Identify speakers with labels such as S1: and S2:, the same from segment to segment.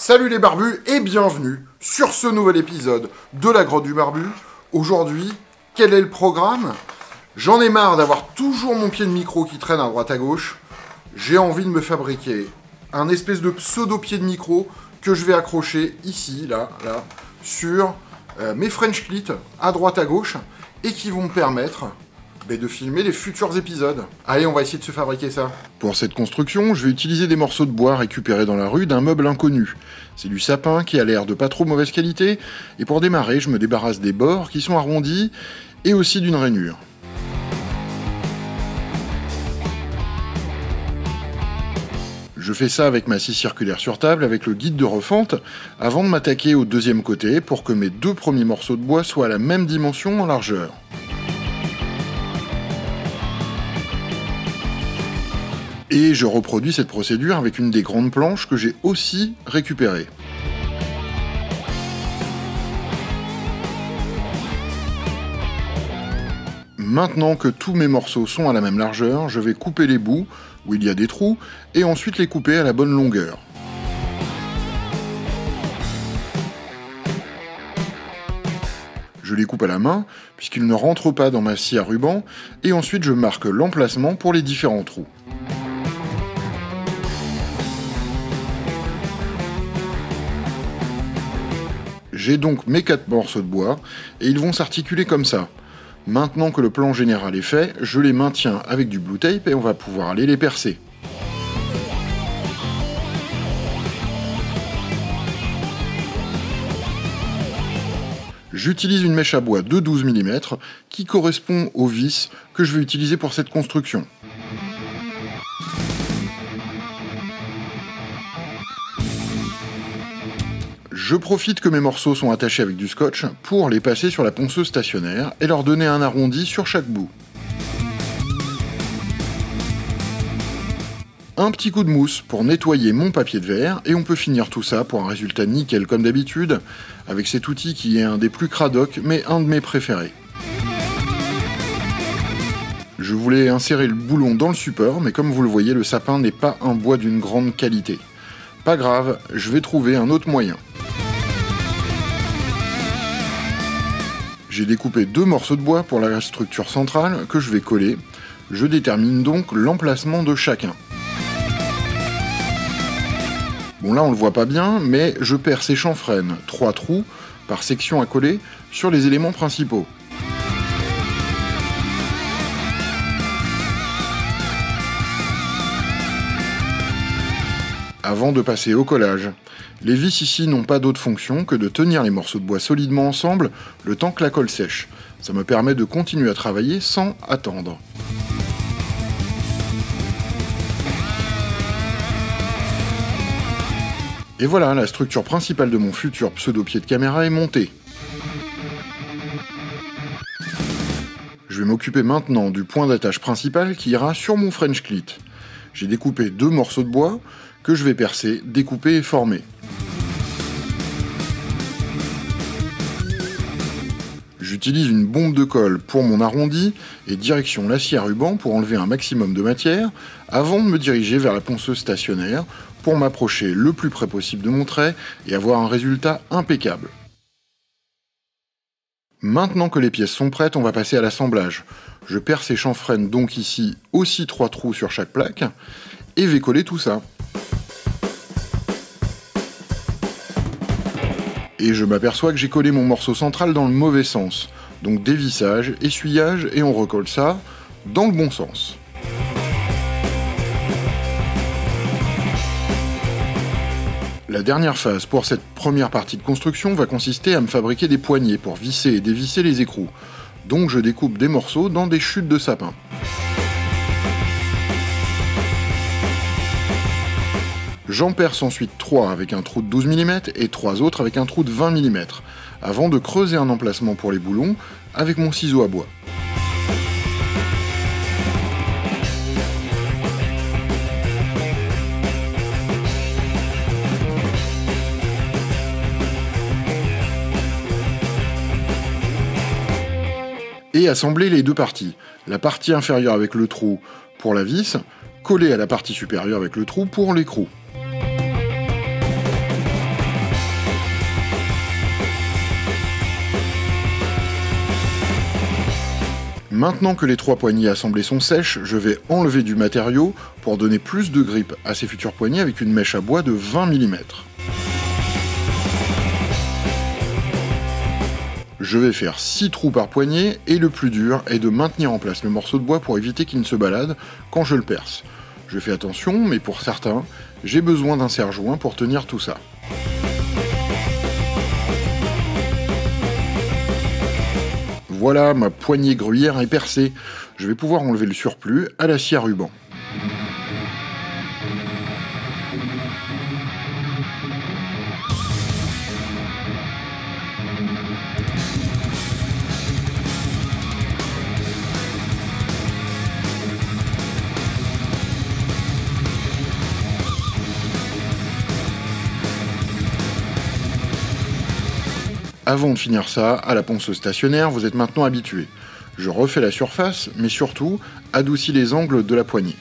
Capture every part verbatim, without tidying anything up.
S1: Salut les barbus et bienvenue sur ce nouvel épisode de la Grotte du Barbu. Aujourd'hui, quel est le programme? J'en ai marre d'avoir toujours mon pied de micro qui traîne à droite à gauche. J'ai envie de me fabriquer un espèce de pseudo-pied de micro que je vais accrocher ici, là, là, sur euh, mes French Clit à droite à gauche et qui vont me permettre bah, de filmer les futurs épisodes. Allez, on va essayer de se fabriquer ça. Pour cette construction, je vais utiliser des morceaux de bois récupérés dans la rue d'un meuble inconnu. C'est du sapin qui a l'air de pas trop mauvaise qualité, et pour démarrer, je me débarrasse des bords qui sont arrondis et aussi d'une rainure. Je fais ça avec ma scie circulaire sur table avec le guide de refente avant de m'attaquer au deuxième côté pour que mes deux premiers morceaux de bois soient à la même dimension en largeur. Et je reproduis cette procédure avec une des grandes planches que j'ai aussi récupérées. Maintenant que tous mes morceaux sont à la même largeur, je vais couper les bouts où il y a des trous et ensuite les couper à la bonne longueur. Je les coupe à la main puisqu'ils ne rentrent pas dans ma scie à ruban et ensuite je marque l'emplacement pour les différents trous. J'ai donc mes quatre morceaux de bois et ils vont s'articuler comme ça. Maintenant que le plan général est fait, je les maintiens avec du blue tape et on va pouvoir aller les percer. J'utilise une mèche à bois de douze millimètres qui correspond au vis que je vais utiliser pour cette construction. Je profite que mes morceaux sont attachés avec du scotch pour les passer sur la ponceuse stationnaire et leur donner un arrondi sur chaque bout. Un petit coup de mousse pour nettoyer mon papier de verre et on peut finir tout ça pour un résultat nickel comme d'habitude avec cet outil qui est un des plus cradocs mais un de mes préférés. Je voulais insérer le boulon dans le support mais comme vous le voyez le sapin n'est pas un bois d'une grande qualité. Pas grave, je vais trouver un autre moyen. J'ai découpé deux morceaux de bois pour la structure centrale que je vais coller. Je détermine donc l'emplacement de chacun. Bon là on le voit pas bien, mais je perce et chanfreine trois trous par section à coller sur les éléments principaux. Avant de passer au collage. Les vis ici n'ont pas d'autre fonction que de tenir les morceaux de bois solidement ensemble le temps que la colle sèche. Ça me permet de continuer à travailler sans attendre. Et voilà, la structure principale de mon futur pseudo-pied de caméra est montée. Je vais m'occuper maintenant du point d'attache principal qui ira sur mon French Clit. J'ai découpé deux morceaux de bois que je vais percer, découper et former. J'utilise une bombe de colle pour mon arrondi et direction la scie à ruban pour enlever un maximum de matière avant de me diriger vers la ponceuse stationnaire pour m'approcher le plus près possible de mon trait et avoir un résultat impeccable. Maintenant que les pièces sont prêtes, on va passer à l'assemblage. Je perce et chanfreine donc ici aussi trois trous sur chaque plaque et vais coller tout ça. Et je m'aperçois que j'ai collé mon morceau central dans le mauvais sens. Donc dévissage, essuyage et on recolle ça dans le bon sens. La dernière phase pour cette première partie de construction va consister à me fabriquer des poignées pour visser et dévisser les écrous. Donc je découpe des morceaux dans des chutes de sapin. J'en perce ensuite trois avec un trou de douze millimètres et trois autres avec un trou de vingt millimètres, avant de creuser un emplacement pour les boulons avec mon ciseau à bois. Et assembler les deux parties, la partie inférieure avec le trou pour la vis, collée à la partie supérieure avec le trou pour l'écrou. Maintenant que les trois poignées assemblées sont sèches, je vais enlever du matériau pour donner plus de grip à ces futures poignées avec une mèche à bois de vingt millimètres. Je vais faire six trous par poignée et le plus dur est de maintenir en place le morceau de bois pour éviter qu'il ne se balade quand je le perce. Je fais attention, mais pour certains, j'ai besoin d'un serre-joint pour tenir tout ça. Voilà, ma poignée gruyère est percée. Je vais pouvoir enlever le surplus à la scie à ruban. Avant de finir ça, à la ponceuse stationnaire, vous êtes maintenant habitué. Je refais la surface, mais surtout, adoucis les angles de la poignée.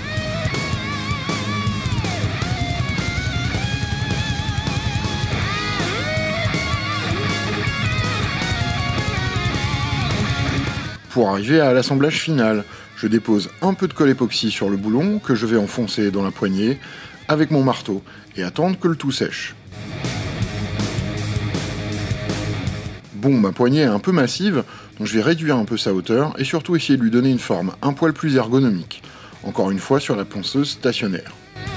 S1: Pour arriver à l'assemblage final, je dépose un peu de colle époxy sur le boulon que je vais enfoncer dans la poignée avec mon marteau et attendre que le tout sèche. Bon, ma poignée est un peu massive, donc je vais réduire un peu sa hauteur et surtout essayer de lui donner une forme un poil plus ergonomique. Encore une fois sur la ponceuse stationnaire.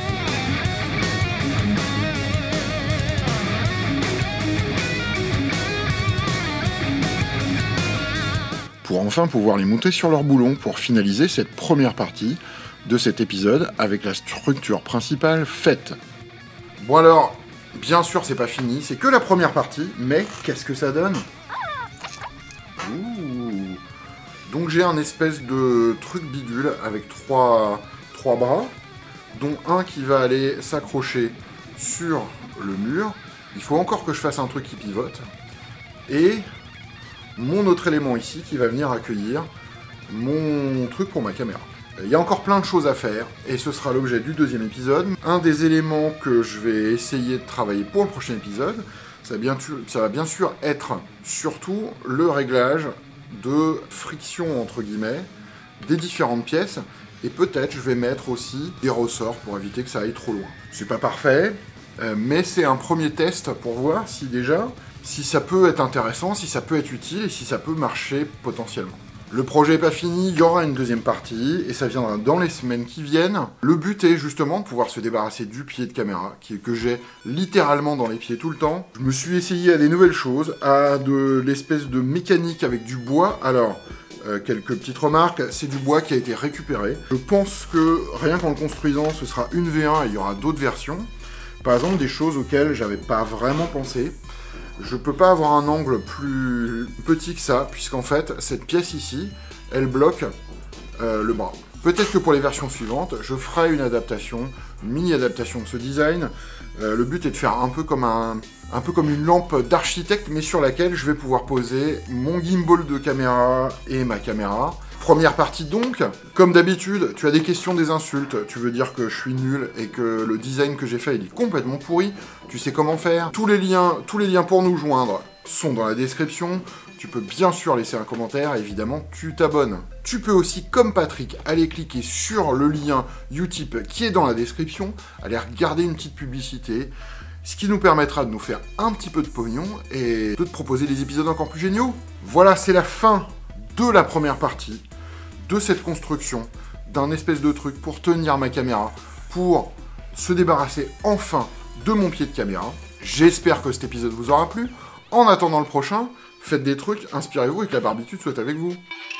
S1: Pour enfin pouvoir les monter sur leur boulon pour finaliser cette première partie de cet épisode avec la structure principale faite. Bon alors, bien sûr c'est pas fini, c'est que la première partie, mais qu'est-ce que ça donne ? Ouh. Donc j'ai un espèce de truc bidule avec trois, trois bras, dont un qui va aller s'accrocher sur le mur. Il faut encore que je fasse un truc qui pivote. Et mon autre élément ici qui va venir accueillir mon truc pour ma caméra. Il y a encore plein de choses à faire, et ce sera l'objet du deuxième épisode. Un des éléments que je vais essayer de travailler pour le prochain épisode, ça va bien, ça va bien sûr être surtout le réglage de friction, entre guillemets, des différentes pièces, et peut-être je vais mettre aussi des ressorts pour éviter que ça aille trop loin. C'est pas parfait, euh, mais c'est un premier test pour voir si déjà, si ça peut être intéressant, si ça peut être utile, et si ça peut marcher potentiellement. Le projet n'est pas fini, il y aura une deuxième partie, et ça viendra dans les semaines qui viennent. Le but est justement de pouvoir se débarrasser du pied de caméra, qui, que j'ai littéralement dans les pieds tout le temps. Je me suis essayé à des nouvelles choses, à de l'espèce de mécanique avec du bois. Alors, euh, quelques petites remarques, c'est du bois qui a été récupéré. Je pense que rien qu'en le construisant, ce sera une V un et il y aura d'autres versions. Par exemple, des choses auxquelles j'avais pas vraiment pensé. Je peux pas avoir un angle plus petit que ça, puisqu'en fait, cette pièce ici, elle bloque euh, le bras. Peut-être que pour les versions suivantes, je ferai une adaptation, une mini-adaptation de ce design. Euh, le but est de faire un peu comme, un, un peu comme une lampe d'architecte, mais sur laquelle je vais pouvoir poser mon gimbal de caméra et ma caméra. Première partie donc, comme d'habitude, tu as des questions, des insultes, tu veux dire que je suis nul et que le design que j'ai fait il est complètement pourri, tu sais comment faire. Tous les liens, tous les liens pour nous joindre sont dans la description, tu peux bien sûr laisser un commentaire, et évidemment tu t'abonnes. Tu peux aussi, comme Patrick, aller cliquer sur le lien Utip qui est dans la description, aller regarder une petite publicité, ce qui nous permettra de nous faire un petit peu de pognon et de te proposer des épisodes encore plus géniaux. Voilà, c'est la fin de la première partie de cette construction d'un espèce de truc pour tenir ma caméra, pour se débarrasser enfin de mon pied de caméra. J'espère que cet épisode vous aura plu. En attendant le prochain, faites des trucs, inspirez-vous et que la barbitude soit avec vous.